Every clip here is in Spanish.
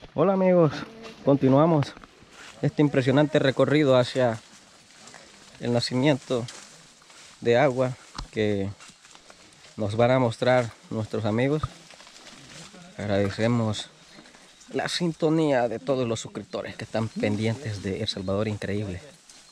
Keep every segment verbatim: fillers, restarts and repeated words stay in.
Hola amigos, continuamos este impresionante recorrido hacia el nacimiento de agua que nos van a mostrar nuestros amigos. Agradecemos la sintonía de todos los suscriptores que están pendientes de El Salvador Increíble.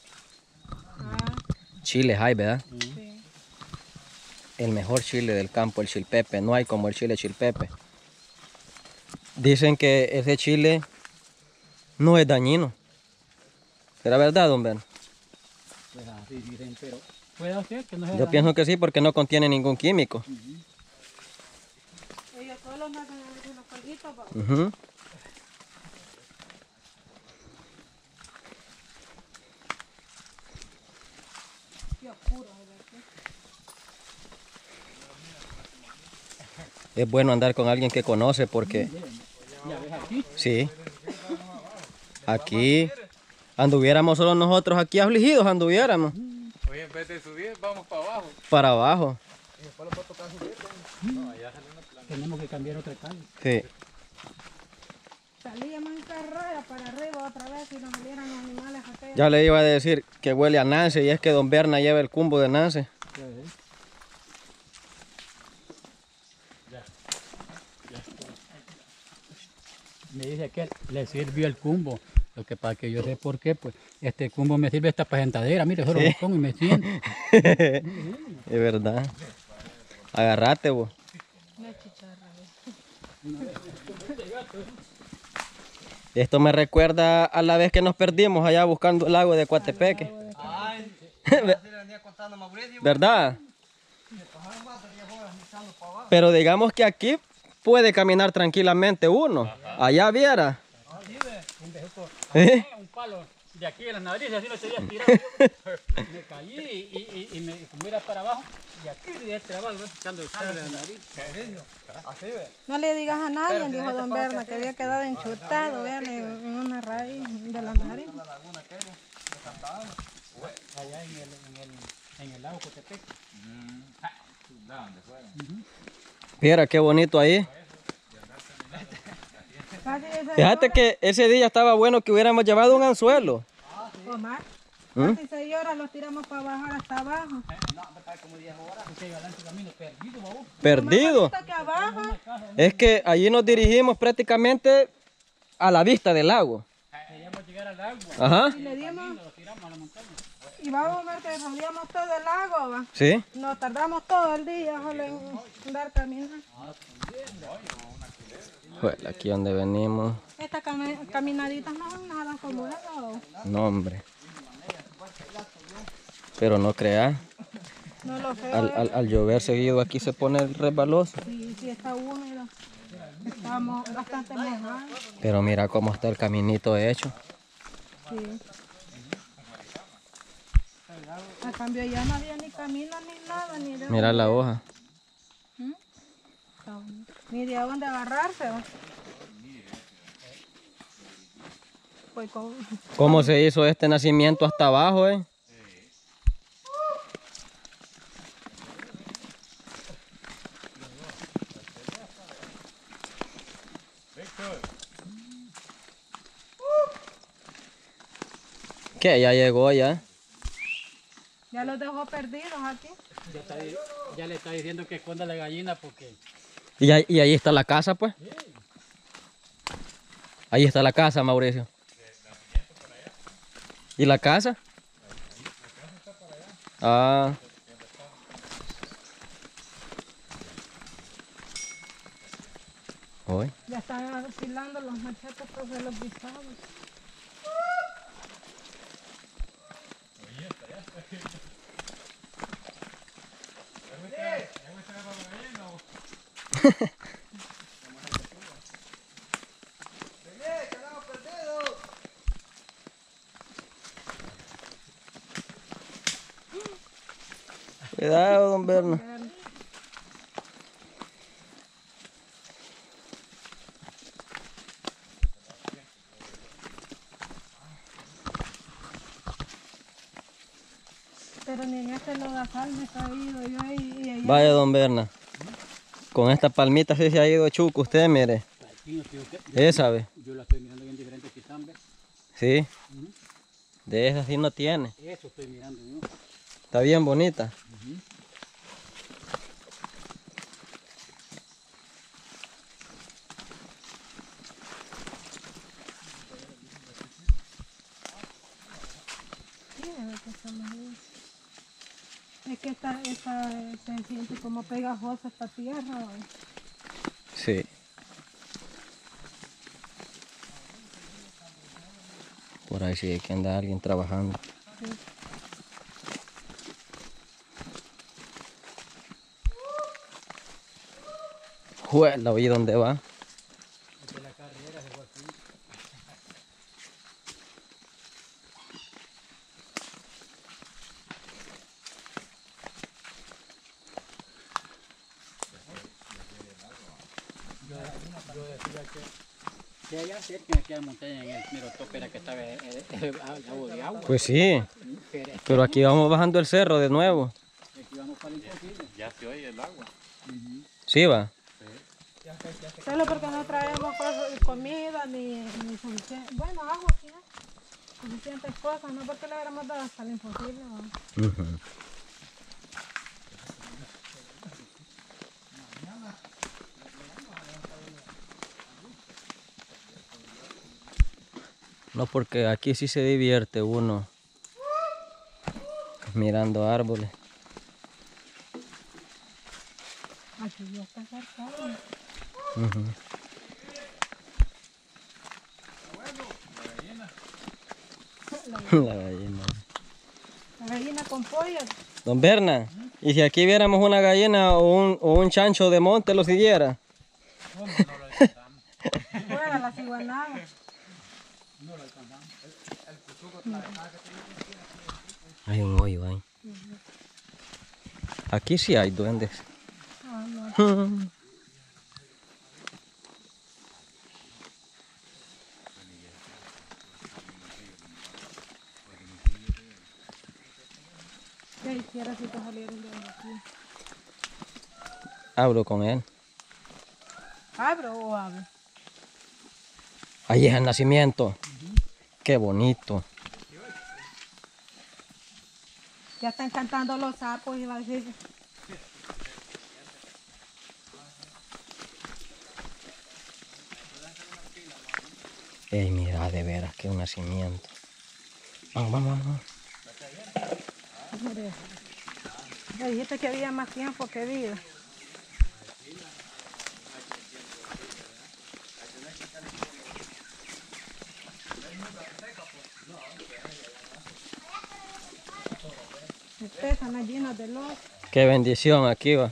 Chile hay, ¿verdad? Sí. El mejor chile del campo, el chilpepe. No hay como el chile chilpepe. Dicen que ese chile no es dañino. ¿Será verdad, don Ben? Pues así dicen, pero puede ser que no sea Yo dañino. pienso que sí, porque no contiene ningún químico. Ellos todos nacen en los pollitos, pa. Ujú. Qué oscuro, ¿verdad? Es bueno andar con alguien que conoce porque, Ya ves aquí. sí, aquí anduviéramos solo nosotros aquí afligidos, anduviéramos Oye, en vez de subir, vamos para abajo. para abajo. Tenemos que cambiar otra calle. Sí. Salíamos en carrera para arriba otra vez y nos salieran los animales aquellos. Ya le iba a decir que huele a Nance y es que don Berna lleva el cumbo de Nance. Ya ves. Me dice que le sirvió el cumbo. Lo que para que yo sé por qué, pues este cumbo me sirve esta para sentadera. Mire, solo lo pongo y me siento. Es verdad. Agarrate vos. La chicharra, Esto me recuerda a la vez que nos perdimos allá buscando el lago de Coatepeque. Ay, así le venía contando a Mauricio. ¿Verdad? Le pasaron más de diez horas echando para abajo. Pero digamos que aquí puede caminar tranquilamente uno. Allá viera. ¿Eh? Un palo de aquí de las narices, así no se había tirado. Me caí y, y, y me como era para abajo. Y aquí de este abajo, echando el sangre de la nariz. Así ve. No le digas a nadie, dijo don Berna, que había quedado enchutado, vean, en en una raíz de la nariz. Allá en el, en el, en el lago Cotepec. Mira qué bonito ahí. Casi seis Fíjate horas, que ese día estaba bueno que hubiéramos llevado un anzuelo. Omar. ¿Mm? Casi seis horas los tiramos para bajar hasta abajo. Ese galante camino perdido, baú. Perdido. Hasta que abajo. Es que allí nos dirigimos prácticamente a la vista del lago. Queríamos llegar al agua. Ajá. Y le dimos, Lo tiramos a la montaña. y vamos a ver que rodeamos todo el lago, va. Sí. Nos tardamos todo el día solo en andar caminando. Bueno, aquí donde venimos. Estas cami- caminaditas no son nada como eso. No, hombre. Pero no creas. No lo sé. Al, al, al llover seguido aquí se pone resbaloso. Sí, sí está húmedo. Estamos bastante mojados. Pero mira cómo está el caminito hecho. Sí. A cambio ya nadie ni camina ni nada, ni de, Mira la hoja. ni de dónde agarrarse. ¿Va? Pues con, ¿Cómo se hizo este nacimiento hasta abajo, eh? ¿Qué? Ya llegó ya. ya los dejó perdidos aquí. Ya, está, ya le está diciendo que esconda la gallina porque Y, ahí- y ahí está la casa, pues. Ahí está la casa, Mauricio. ¿Y la casa? Ah. Hoy. Ya están afilando los machetes pues, de los pisados. Vení, que andamos perdidos. Cuidado, don Berna. Pero ni en este lodazal me he caído yo y, y allá. Vaya, don Berna. Con esta palmita sí se ha ido chuco usted, mire. Aquí no tengo que... Ella sabe. Yo la estoy mirando bien diferente que están, ¿ves? Sí. Ujú. De esas sí no tiene. Eso estoy mirando yo. Está bien bonita. Ujú. Sí, a ver qué está más bien. Es que esta, esta eh, se siente como pegajosa esta tierra. ¿o? Sí. Por ahí sí hay que anda alguien trabajando. Sí. Juela, oye, ¿dónde va? Esta es la carrera, se fue así. Yo, yo decía que, que allá cerca en aquella montaña, en el mero tope era que estaba el, el, el agua de agua. Pues sí. Pero Pero aquí vamos bajando el cerro de nuevo. aquí vamos para el imposible. Ya se oye el agua. Sí va. Solo porque no traemos cosas, comida ni, ni suficiente. Bueno, agua sí, ¿no? Suficientes cosas, no porque le hubiéramos dado hasta el imposible. ¿no? Ujú. No, porque aquí sí se divierte uno mirando árboles. Aquí ya está cercado. Ujú. La gallina. La gallina con pollo. Don Berna, ¿y si aquí viéramos una gallina o un, o un chancho de monte lo siguiera? Fuera las iguanadas. Hay un hoyo ahí. Aquí sí hay duendes. Ah, no. ¿Qué hiciera si te salieran de aquí? Hablo con él. ¿Abro o abro? Ahí es el nacimiento. Qué bonito. Ya están cantando los sapos y va a decir. Ey, mira, de veras, qué un nacimiento. Vamos, vamos, vamos. Mire, me dijiste que había más tiempo que vida. Están las llenas de los. Qué bendición aquí va.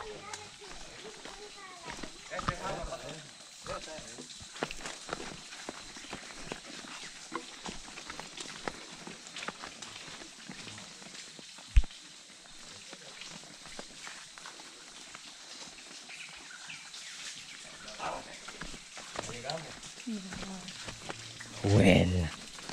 Huela.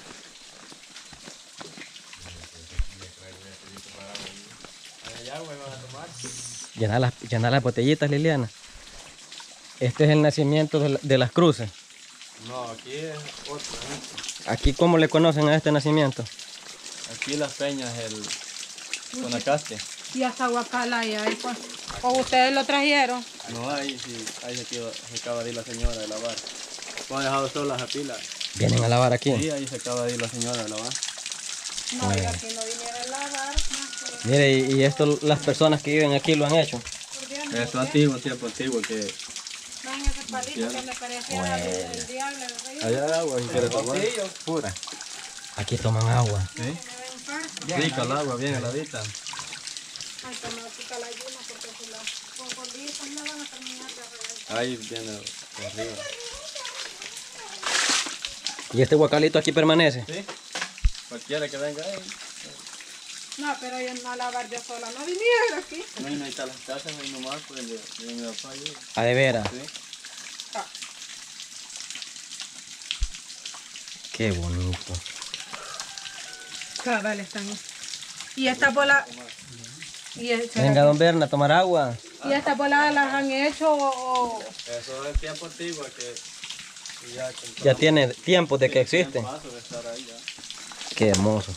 Llenar las, llenar las botellitas, Liliana. Este es el nacimiento de, la- de las cruces. No, aquí es otro. ¿eh? Aquí, ¿cómo le conocen a este nacimiento? Aquí las peñas, el Guanacaste. Y hasta Guacala y ahí pues. ¿O ustedes lo trajeron? No, ahí sí, ahí se, quedó, se acaba de ir la señora de lavar. ¿Cómo ha dejado solas a pila? Vienen a lavar aquí. Sí, ahí se acaba de ir la señora de lavar. No, y aquí no vinieron a lavar. Más que Mire, y, y esto las personas que viven aquí lo han hecho. por Dios, no Esto antiguo, tiempo antiguo, que dan ese palito que me parecía el, el diablo, el rey. allá hay agua, si quieres tomar. Pura. Aquí toman agua. ¿Sí? Rica el agua, bien heladita. Ay, que me pica la yuna porque si las cocolitas no van a terminar de reventar. Ahí viene de arriba. ¿Y este guacalito aquí permanece? ¿Sí? Cualquiera que venga ahí. No, pero yo no a lavar yo sola, no vinieron aquí. No, ahí no están las casas, ahí nomás, pues de, de mi papá ahí. Ah, de veras. ¿Sí? Qué bonito. Cabal están. Y esta bola. Y el, Venga, don Berna, a tomar agua. ¿Y estas voladas las han hecho o...? Eso es tiempo antiguo que ya, Ya tiene tiempo de que existe. paso de estar ahí ya. Qué hermoso.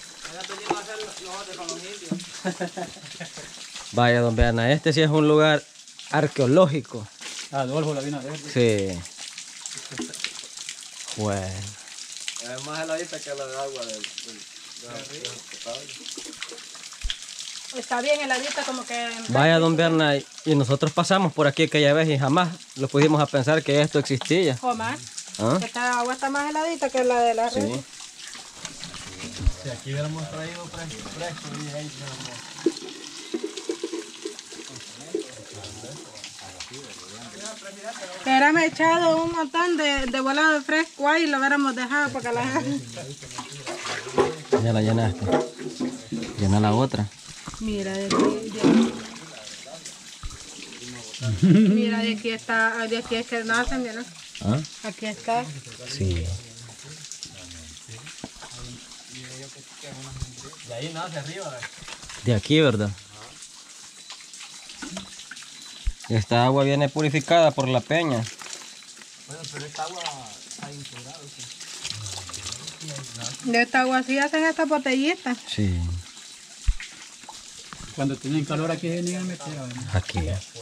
Vaya, don Berna, este sí es un lugar arqueológico. Adolfo la vino a ver. Sí. Bueno. Es más heladita que la de agua del, del, del río. Está bien heladita como que... Vaya, don Berna, y nosotros pasamos por aquí aquella vez y jamás lo pudimos a pensar que esto existía. Omar, ¿Ah? esta agua está más heladita que la de la red. Sí. Si aquí hubiéramos traído fresco, fresco y ahí hubiéramos... Que hubiéramos echado un montón de, de volado de fresco ahí y lo hubiéramos dejado para que la gente... Ya la llenaste. Llena la otra. Mira, de aquí, de aquí. Mira, de aquí está, de aquí es que nacen, mira. ¿Ah? Aquí está. Sí. De ahí nace arriba. De aquí, ¿verdad? Esta agua viene purificada por la peña. Bueno, pero esta agua está integrada. De esta agua así hacen estas botellitas. Sí. Cuando tienen calor aquí vienen a meter. Aquí.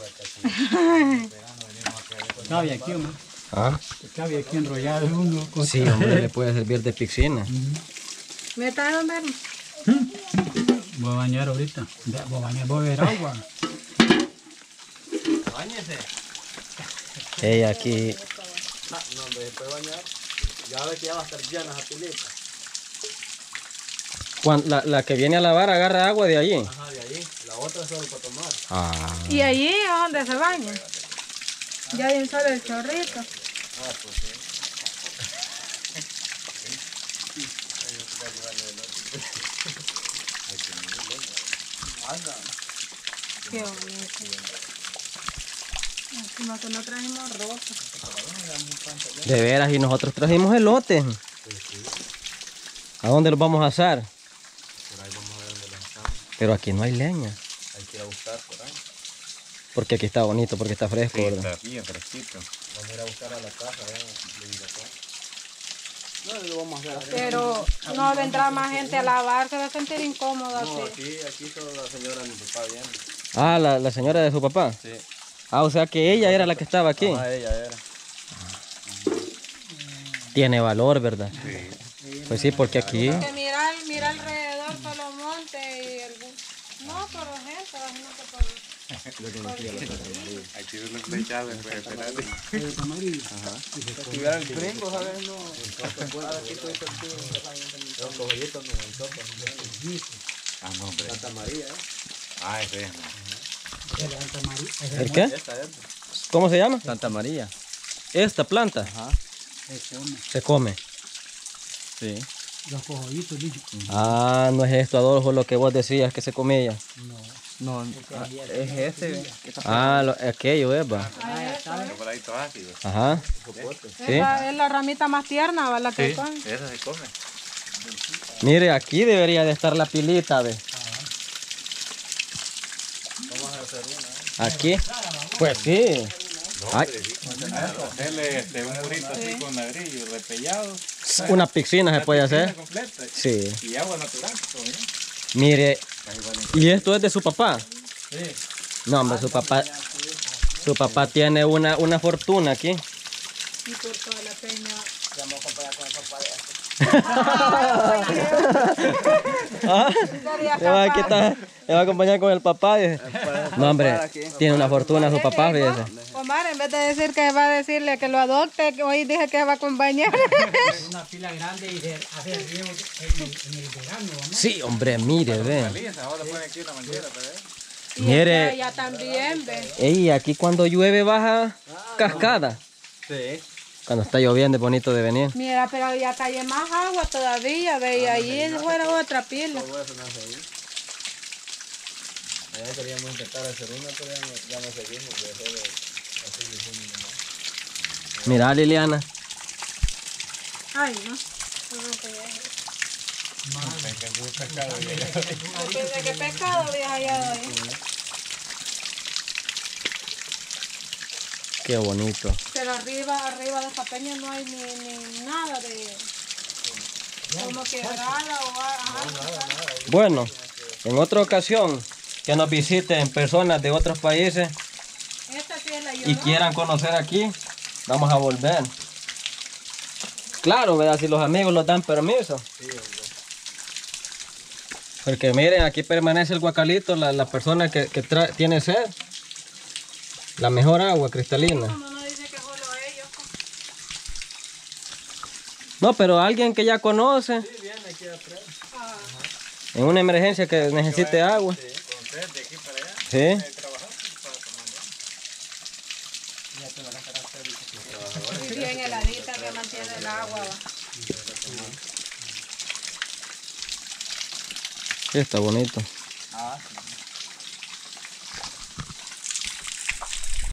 Cabe aquí, hombre. ¿Ah? Cabe aquí enrollado uno. Con... Sí, hombre, le puede servir de piscina. ¿Me está dando ver? Voy a bañar ahorita. Ya, voy a bañar, voy a beber agua. Báñese. Ella aquí. No, no, hombre, se puede bañar. Ya ve que ya va a estar llena esa pilita. Cuando, la, la que viene a lavar agarra agua de allí. Ajá, de ahí. La otra es solo para tomar. Ah. Y allí es donde se baña. Ya hay un solo el chorrito. Ah, pues sí. Qué bonito. Como que no trajimos ropa. De veras, y nosotros trajimos elotes. ¿A dónde los vamos a asar? Por ahí vamos a ver dónde las estamos. Pero aquí no hay leña. Hay que ir a buscar por ahí. Porque aquí está bonito, porque está fresco, ¿verdad? Está bien fresquito. Vamos a ir a buscar a la casa de mi papá. No, lo vamos a hacer. Pero no vendrá más gente a lavar, se va a sentir incómodo No, así. aquí, aquí solo la señora de mi papá viene. Ah, la, la señora de su papá. Sí. Ah, o sea que ella era la que estaba aquí. Ah, ella era. Tiene valor, ¿verdad? Sí. Pues sí, porque aquí... Que mira, mira alrededor solo monte y algún... No, pero gente, imagínate por... Aquí es lo que le echaba, pues, espérate. Ajá. Si hubiera el gringo, ¿sabes? No. Los cojollitos no, en sopa. Ah, no, hombre. Santa María, ¿eh? Ah, ese es. ¿El qué? Esta es. ¿Cómo se llama? Santa María. Esta planta. Ajá. Se come. Sí. Los cojollitos, dije. Ah, no es esto, Adolfo, lo que vos decías que se comía. No, ah, es ese. Ah, lo, aquello es, va. Por ahí todo ácido. Ajá. Sí. Esa es la ramita más tierna, ¿va? La que Sí, con... esa se come. Mire, aquí debería de estar la pilita, ¿ve? Vamos a hacer una, ¿eh? Aquí. Pues sí. Ay, Hacerle este, un murito así con ladrillo, repellado. una piscina se puede hacer. Completa. Sí. Y agua natural. Todo bien. Mire, ¿y esto es de su papá? Sí. No, hombre, su papá, su papá tiene una, una fortuna aquí. Y por toda la peña... Ah, te va, a quitar, te va a acompañar con el papá. Dice. No, hombre, tiene una fortuna su papá, fíjese. Omar, en vez de decir que va a decirle que lo adopte, que hoy dije que va a acompañar. Una pila grande y de hacer riego en, en el verano, ¿no? Sí, hombre, mire, ve. Lisa, ahora ponen aquí una manguera, pero Y Mire. ella también, ve. Ey, aquí cuando llueve baja cascada. Sí. Cuando está lloviendo es bonito de venir. Mira, pero ya cae más agua todavía, ve, y ahí fuera otra pila. Todo eso nace ahí. Allá queríamos intentar hacer una, pero ya no, ya no seguimos. De solo así le hicimos nomás. Mira, Liliana. Ay, no. No, no, que ya- Yo pensé que pescado había hallado ahí. Qué bonito. Pero arriba, arriba de esta peña no hay ni, ni nada de como quebrada o algo. Bueno, en otra ocasión que nos visiten personas de otros países Esta sí es la y Llorona. quieran conocer aquí, vamos a volver. Claro, ¿verdad? Si los amigos nos dan permiso. Porque miren, aquí permanece el guacalito, la, la persona que, que tra- tiene sed. La mejor agua cristalina. No, no dice que solo ellos. No, pero alguien que ya conoce. Ah, En una emergencia que necesite agua. Sí, con sed de aquí para allá. Sí. eh, trabajar para tomar. y bien heladita que mantiene el agua. Va. Sí, está bonito. Ah, sí.